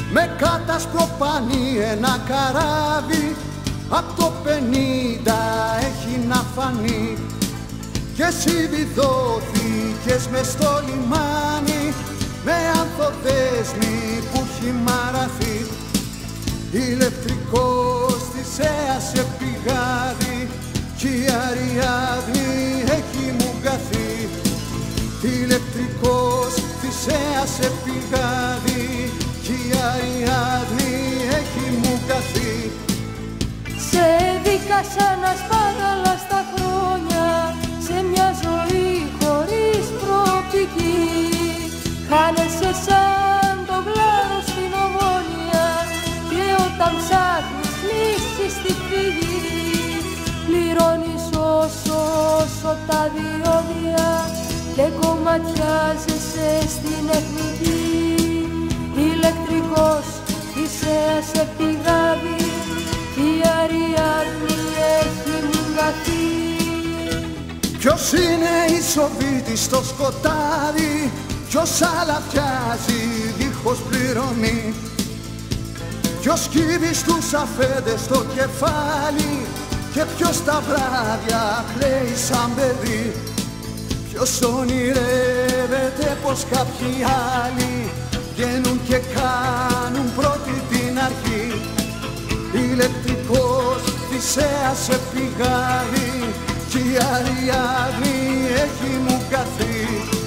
με κατασπροπάνει ένα καράβι, απ' το 50 έχει να φανεί. Και εσύ βιδώθηκες μες στο λιμάνι, με ανθοδέσμη που έχει μαραθεί. Ηλεκτρικός θυσέασε πηγάδι, κι η Αριάδνη έχει μουγκαθεί. Ηλεκτρικός θυσέασε πηγάδι, κι η Αριάδνη έχει μουγκαθεί. Σε έδικασα να σπάταλα στα χρόνια, σε μια ζωή χωρίς προοπτική. Χάνεσαι σαν το γλάρο στην Ομόνια, και όταν ψάχνεις λύσεις στη φυγή, πληρώνεις όσο τα διόδια και κομματιάζεσαι στην εθνική. Ηλεκτρικός θυσέασε πηγάδι, η Αριάδνη έχει μουγκαθεί. Ποιος είναι ισοβήτης στο σκοτάδι, ποιος αλαφιάζει δίχως πληρωμή. Ποιος κύβει στους αφέντες στο κεφάλι, και ποιος τα βράδια κλαίει σαν παιδί. Ποιος ονειρεύεται πως κάποιοι άλλοι βγαίνουν και κάνουν πρώτη την αρχή. Ηλεκτρικός θυσέασε πηγάδι, κι η Αριάδνη έχει μουγκαθεί.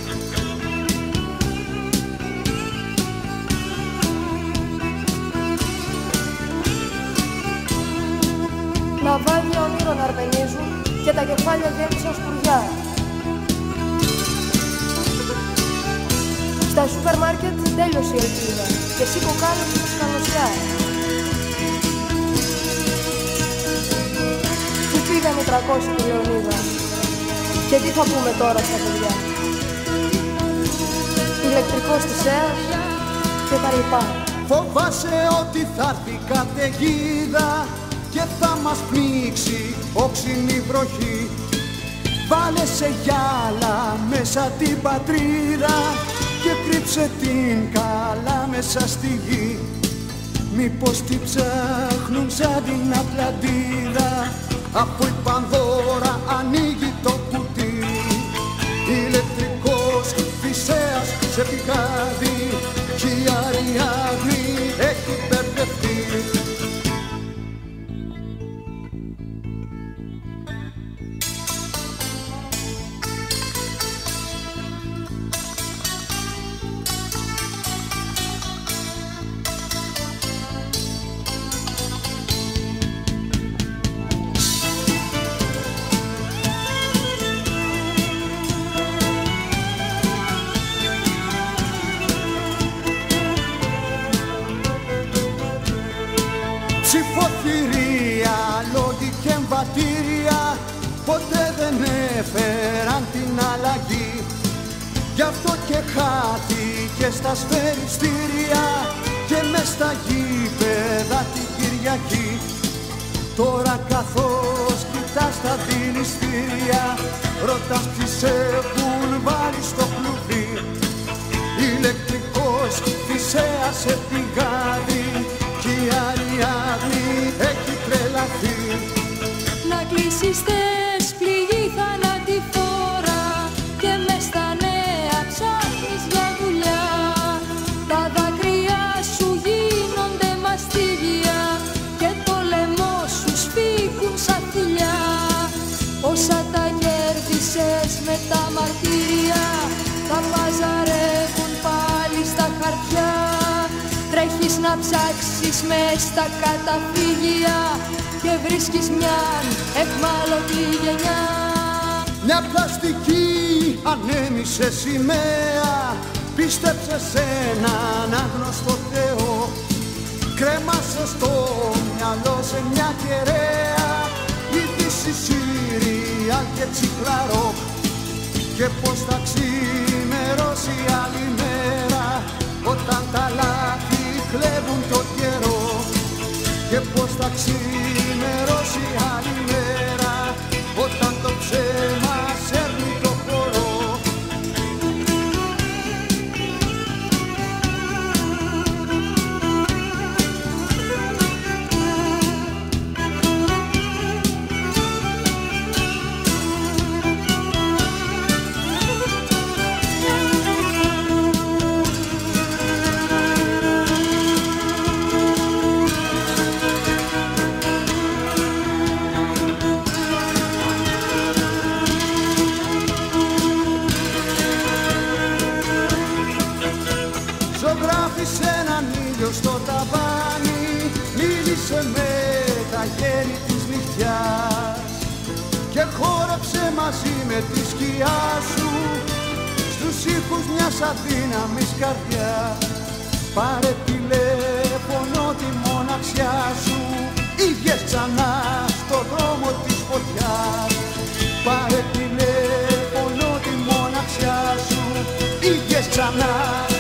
Ναυάγια ονείρων αρμενίζουν και τα κεφάλια γέμισαν σπουργιά. Στα σούπερ μάρκετ τέλειωσε η ελπίδα και εσύ κοκάλες στο σκαλωσιά. Πού πήγαν οι 300 του Λεωνίδα και τι θα πούμε τώρα στα παιδιά. Ηλεκτρικός θυσέας και τα λοιπά. Φοβάσαι ότι θα έρθει καταιγίδα και θα μας πνίξει όξινη βροχή. Βάλε σε γυάλα μέσα την πατρίδα και κρύψε την καλά μέσα στη γη. Μήπως την ψάχνουν σαν την Ατλαντίδα, από η Πανδώρα ανοίγει το κουτί. Ηλεκτρικός θυσέας σε πηγάδι, κι η Αριάδνη έχει μπερδευτεί. Ψηφοθυρία, λόγοι και εμβατήρια ποτέ δεν έφεραν την αλλαγή. Γι' αυτό και χάθηκε στα σφαιριστήρια και μες στα γήπεδα την Κυριακή. Τώρα καθώς κοιτάς τα δηληστήρια, ρωτάς ποιοι σε έχουν βάλει στο κλουβί. Ηλεκτρικός θυσέασε πηγάδι, κι η Αριάδνη έχει τρελαθεί. Να κλείσεις θες πληγή θανατηφόρα και μες στα νέα ψάχνεις για δουλειά. Τα δάκρυα σου γίνονται μαστίγια και το λαιμό σου σφίγγουν σαν θηλιά. Όσα τα κέρδισες με τα μαρτύρια, τα παζαρεύουν πάλι στα χαρτιά. Τρέχεις να ψάξεις μες στα καταφύγια και βρίσκεις μιαν εχμάλωτη γενιά. Μια πλαστική ανέμισε σημαία, πίστεψε σε έναν άγνωστο Θεό. Κρέμασε στο μυαλό σε μια κεραία, είδηση Σύρια και τσιχλαρό. Και πως θα ξημερώσει άλλη μέρα, όταν τα λάθη κλέβουν το καιρό. Και πως θα ξημερώσει άλλη μέρα, όταν το ψέμα σέρνει το χορό. στο ταβάνι, μίλησε με τα γέρη της νυχτιάς και χόρεψε μαζί με τη σκιά σου στους ήχους μιας αδύναμης καρδιάς. Πάρε τηλέφωνο τη μοναξιά σου, ίδιες ξανά στο δρόμο της φωτιάς. Πάρε τηλέφωνο τη μοναξιά σου, ίδιες ξανά